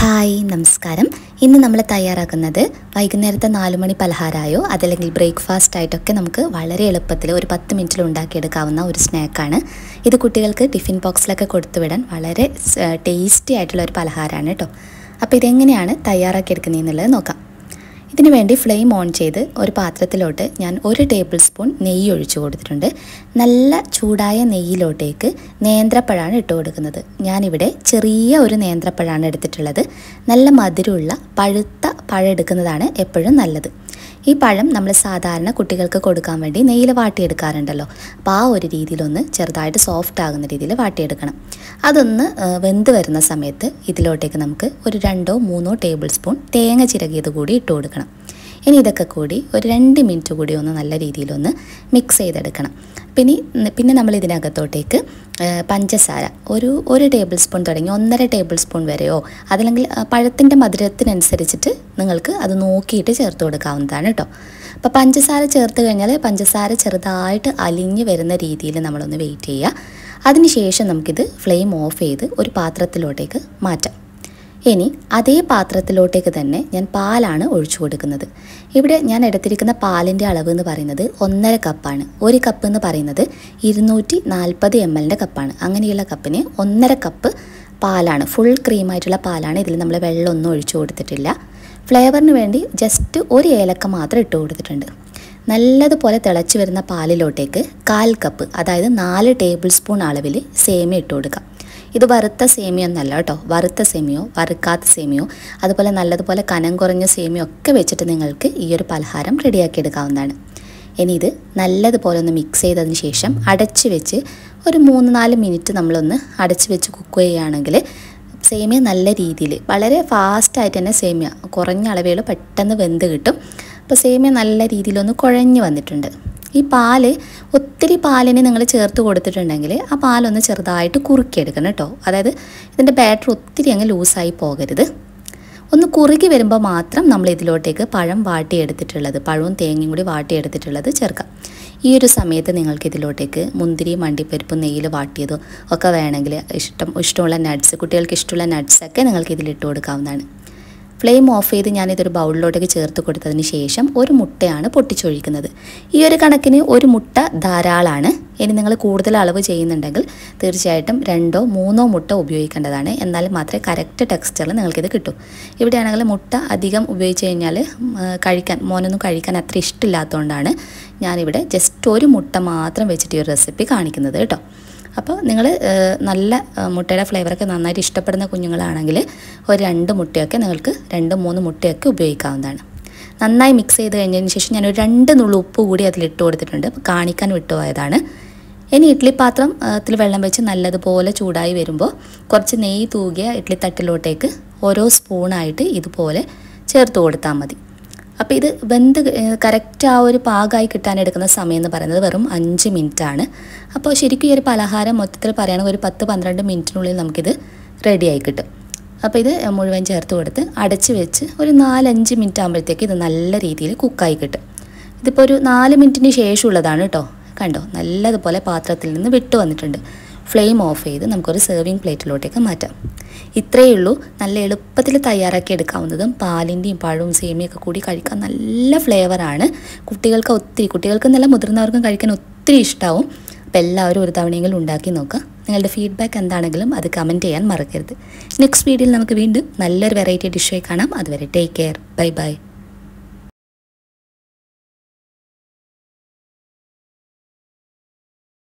Hi നമസ്കാരം. ഇന്ന് നമ്മൾ തയ്യാറാക്കുന്നത് വൈകുന്നേരത്തെ 4 മണി പലഹാരമായോ അതല്ലെങ്കിൽ ബ്രേക്ക്ഫാസ്റ്റ് ആയിട്ടൊക്കെ നമുക്ക് വളരെ എളുപ്പത്തിൽ ഒരു 10 മിനിറ്റിൽ ഉണ്ടാക്കിയെടുക്കാവുന്ന ഒരു സ്നാക്കാണ്. ഇത് കുട്ടികൾക്ക് ടിഫിൻ ബോക്സിലൊക്കെ കൊടുത്തുവിടാൻ വളരെ ടേസ്റ്റി ആയിട്ടുള്ള ഒരു പലഹാരമാണ് കേട്ടോ. അപ്പോൾ ഇതെങ്ങനെയാണ് തയ്യാറാക്കിയെടുക്കുന്നതെന്നുള്ളത് നോക്കാം. ഇതിനു വേണ്ടി ഫ്ലെയിം ഓൺ ചെയ്ത് ഒരു പാത്രത്തിലോട്ട് ഞാൻ 1 ടേബിൾ സ്പൂൺ നെയ്യ് ഒഴിച്ചു കൊടുത്തിട്ടുണ്ട്. നല്ല ചൂടായ നെയ്യിലോട്ടേക്ക് നേന്ത്രപ്പഴമാണ് ഇട്ട് കൊടുക്കുന്നത്. ഞാനിവിടെ ചെറിയ ഒരു നേന്ത്രപ്പഴമാണ് എടുത്തിട്ടുള്ളത്. നല്ല മധുരമുള്ള പഴുത്ത പഴം എടുക്കുന്നതാണ് എപ്പോഴും നല്ലത്. ഈ പഴം നമ്മൾ സാധാരണ കുട്ടികൾക്ക് കൊടുക്കാൻ വേണ്ടി നെയ്യിൽ വാട്ടിയെടുക്കാറുണ്ടല്ലോ. അപ്പോൾ ആ ഒരു രീതിയിലൊന്ന് ചെറുതായിട്ട് സോഫ്റ്റ് ആകുന്ന രീതിയിൽ വാട്ടിയെടുക്കണം. അതൊന്ന് വെന്ത് വരുന്ന സമയത്ത് ഇതിലോട്ടേക്ക് നമുക്ക് ഒരു 2-3 ടേബിൾ സ്പൂൺ തേങ്ങ ചിരകിയത് കൂടി ഇട്ട് കൊടുക്കണം. ഇനി ഇതൊക്കെ കൂടി ഒരു 2 മിനിറ്റ് കൂടി ഒന്ന് നല്ല രീതിയിലൊന്ന് മിക്സ് ചെയ്തെടുക്കണം. പിന്നെ നമ്മൾ ഇതിനകത്തോട്ടേക്ക് പഞ്ചസാര ഒരു ടേബിൾ സ്പൂൺ തുടങ്ങി 1.5 ടേബിൾ സ്പൂൺ വരെയോ അതല്ലെങ്കിൽ പഴത്തിൻ്റെ മധുരത്തിനനുസരിച്ചിട്ട് നിങ്ങൾക്ക് അത് നോക്കിയിട്ട് ചേർത്ത് കൊടുക്കാവുന്നതാണ് കേട്ടോ. അപ്പോൾ പഞ്ചസാര ചേർത്ത് കഴിഞ്ഞാൽ പഞ്ചസാര ചെറുതായിട്ട് അലിഞ്ഞ് വരുന്ന രീതിയിൽ നമ്മളൊന്ന് വെയിറ്റ് ചെയ്യുക. അതിനുശേഷം നമുക്കിത് ഫ്ലെയിം ഓഫ് ചെയ്ത് ഒരു പാത്രത്തിലോട്ടേക്ക് മാറ്റാം. ഇനി അതേ പാത്രത്തിലോട്ടേക്ക് തന്നെ ഞാൻ പാലാണ് ഒഴിച്ചു കൊടുക്കുന്നത്. ഇവിടെ ഞാൻ എടുത്തിരിക്കുന്ന പാലിൻ്റെ അളവ് എന്ന് പറയുന്നത് 1.5 കപ്പാണ്. ഒരു കപ്പ് എന്ന് പറയുന്നത് 240 ml കപ്പാണ്. അങ്ങനെയുള്ള കപ്പിന് 1.5 കപ്പ് പാലാണ്, ഫുൾ ക്രീമായിട്ടുള്ള പാലാണ്. ഇതിൽ നമ്മൾ വെള്ളമൊന്നും ഒഴിച്ചു കൊടുത്തിട്ടില്ല. ഫ്ലേവറിന് വേണ്ടി ജസ്റ്റ് ഒരു ഏലക്ക മാത്രം ഇട്ട് കൊടുത്തിട്ടുണ്ട്. നല്ലതുപോലെ തിളച്ച് വരുന്ന പാലിലോട്ടേക്ക് 1/4 കപ്പ്, അതായത് 4 ടേബിൾ സ്പൂൺ അളവിൽ സേമിയ ഇട്ട് കൊടുക്കാം. ഇത് വറുത്ത സേമിയ ഒന്നല്ല കേട്ടോ. വറുത്ത സേമിയോ വറുക്കാത്ത സേമിയോ അതുപോലെ നല്ലതുപോലെ കനം കുറഞ്ഞ സേമിയോ ഒക്കെ വെച്ചിട്ട് നിങ്ങൾക്ക് ഈ ഒരു പലഹാരം റെഡിയാക്കി എടുക്കാവുന്നതാണ്. ഇനി ഇത് നല്ലതുപോലെ ഒന്ന് മിക്സ് ചെയ്തതിന് ശേഷം അടച്ച് വെച്ച് ഒരു 3-4 മിനിറ്റ് നമ്മളൊന്ന് അടച്ച് വെച്ച് കുക്ക് ചെയ്യുകയാണെങ്കിൽ സേമിയ നല്ല രീതിയിൽ വളരെ ഫാസ്റ്റായിട്ട് തന്നെ സേമിയ കുറഞ്ഞ അളവുകൾ പെട്ടെന്ന് വെന്ത് കിട്ടും. അപ്പോൾ സേമിയ നല്ല രീതിയിലൊന്ന് കുഴഞ്ഞ് വന്നിട്ടുണ്ട്. ഈ പാല് ഒത്തിരി പാലിന് നിങ്ങൾ ചേർത്ത് കൊടുത്തിട്ടുണ്ടെങ്കിൽ ആ പാലൊന്ന് ചെറുതായിട്ട് കുറുക്കിയെടുക്കണം കേട്ടോ. അതായത് ഇതിൻ്റെ ബാറ്റർ ഒത്തിരി അങ്ങ് ലൂസായി പോകരുത്. ഒന്ന് കുറുകി വരുമ്പോൾ മാത്രം നമ്മൾ ഇതിലോട്ടേക്ക് പഴവും തേങ്ങയും കൂടി വാട്ടിയെടുത്തിട്ടുള്ളത് ചേർക്കാം. ഈ ഒരു സമയത്ത് നിങ്ങൾക്ക് ഇതിലോട്ടേക്ക് മുന്തിരിയും അണ്ടിപ്പരിപ്പും നെയ്യിൽ വാട്ടിയതോ ഒക്കെ വേണമെങ്കിൽ ഇഷ്ടമുള്ള നട്ട്സ്, കുട്ടികൾക്ക് ഇഷ്ടമുള്ള നട്ട്സൊക്കെ നിങ്ങൾക്ക് ഇതിലിട്ട് കൊടുക്കാവുന്നതാണ്. ഫ്ലെയിം ഓഫ് ചെയ്ത് ഞാനിതൊരു ബൗളിലോട്ടേക്ക് ചേർത്ത് കൊടുത്തതിന് ശേഷം ഒരു മുട്ടയാണ് പൊട്ടിച്ചൊഴിക്കുന്നത്. ഈ ഒരു കണക്കിന് ഒരു മുട്ട ധാരാളമാണ്. ഇനി നിങ്ങൾ കൂടുതൽ അളവ് ചെയ്യുന്നുണ്ടെങ്കിൽ തീർച്ചയായിട്ടും 2-3 മുട്ട ഉപയോഗിക്കേണ്ടതാണ്. എന്നാൽ മാത്രമേ കറക്റ്റ് ടെക്സ്ചറിൽ നിങ്ങൾക്കിത് കിട്ടൂ. ഇവിടെയാണെങ്കിൽ മുട്ട അധികം ഉപയോഗിച്ച് കഴിഞ്ഞാൽ മോനൊന്നും കഴിക്കാൻ അത്ര ഇഷ്ടമില്ലാത്തതുകൊണ്ടാണ് ഞാനിവിടെ ജസ്റ്റ് ഒരു മുട്ട മാത്രം വെച്ചിട്ട് ഈ ഒരു റെസിപ്പി കാണിക്കുന്നത് കേട്ടോ. അപ്പോൾ നിങ്ങൾ നല്ല മുട്ടയുടെ ഫ്ലേവറൊക്കെ നന്നായിട്ട് ഇഷ്ടപ്പെടുന്ന കുഞ്ഞുങ്ങളാണെങ്കിൽ ഒരു 2 മുട്ടയൊക്കെ നിങ്ങൾക്ക് 2-3 മുട്ടയൊക്കെ ഉപയോഗിക്കാവുന്നതാണ്. നന്നായി മിക്സ് ചെയ്ത് കഴിഞ്ഞതിന് ശേഷം ഞാനൊരു 2 നുള്ളു ഉപ്പ് കൂടി അതിലിട്ട് കൊടുത്തിട്ടുണ്ട്. അപ്പോൾ കാണിക്കാൻ വിട്ടുപോയതാണ്. ഇനി ഇഡ്ഡലി പാത്രത്തിൽ വെള്ളം വെച്ച് നല്ലതുപോലെ ചൂടായി വരുമ്പോൾ കുറച്ച് നെയ്യ് തൂകിയ ഇഡ്ഡലി തട്ടിലോട്ടേക്ക് ഓരോ സ്പൂണായിട്ട് ഇതുപോലെ ചേർത്ത് കൊടുത്താൽ മതി. അപ്പോൾ ഇത് വെന്ത് കറക്റ്റ് ആ ഒരു പാകമായി കിട്ടാനെടുക്കുന്ന സമയം എന്ന് പറയുന്നത് വെറും 5 മിനിറ്റാണ്. അപ്പോൾ ശരിക്കും ഈ ഒരു പലഹാരം മൊത്തത്തിൽ പറയുകയാണെങ്കിൽ ഒരു 10-12 മിനിറ്റിനുള്ളിൽ നമുക്കിത് റെഡിയായി കിട്ടും. അപ്പോൾ ഇത് മുഴുവൻ ചേർത്ത് കൊടുത്ത് അടച്ച് വെച്ച് ഒരു 4-5 മിനിറ്റ് ആകുമ്പോഴത്തേക്ക് ഇത് നല്ല രീതിയിൽ കുക്കായി കിട്ടും. ഇതിപ്പോൾ ഒരു 4 മിനിറ്റിന് ശേഷമുള്ളതാണ് കേട്ടോ. കണ്ടോ, നല്ലതുപോലെ പാത്രത്തിൽ നിന്ന് വിട്ട് വന്നിട്ടുണ്ട്. ഫ്ലെയിം ഓഫ് ചെയ്ത് നമുക്കൊരു സെർവിങ് പ്ലേറ്റിലോട്ടേക്ക് മാറ്റാം. ഇത്രയേ ഉള്ളൂ. നല്ല എളുപ്പത്തിൽ തയ്യാറാക്കി എടുക്കാവുന്നതും പാലിൻ്റെയും പഴവും സേമിയൊക്കെ കൂടി കഴിക്കാൻ നല്ല ഫ്ലേവറാണ്. കുട്ടികൾക്ക് നല്ല മുതിർന്നവർക്കും കഴിക്കാൻ ഒത്തിരി ഇഷ്ടമാവും. അപ്പോൾ എല്ലാവരും ഒരു തവണയെങ്കിലും ഉണ്ടാക്കി നോക്കുക. നിങ്ങളുടെ ഫീഡ്ബാക്ക് എന്താണെങ്കിലും അത് കമൻറ്റ് ചെയ്യാൻ മറക്കരുത്. നെക്സ്റ്റ് വീഡിയോയിൽ നമുക്ക് വീണ്ടും നല്ലൊരു വെറൈറ്റി ഡിഷായി കാണാം. അതുവരെ ടേക്ക് കെയർ. Bye bye.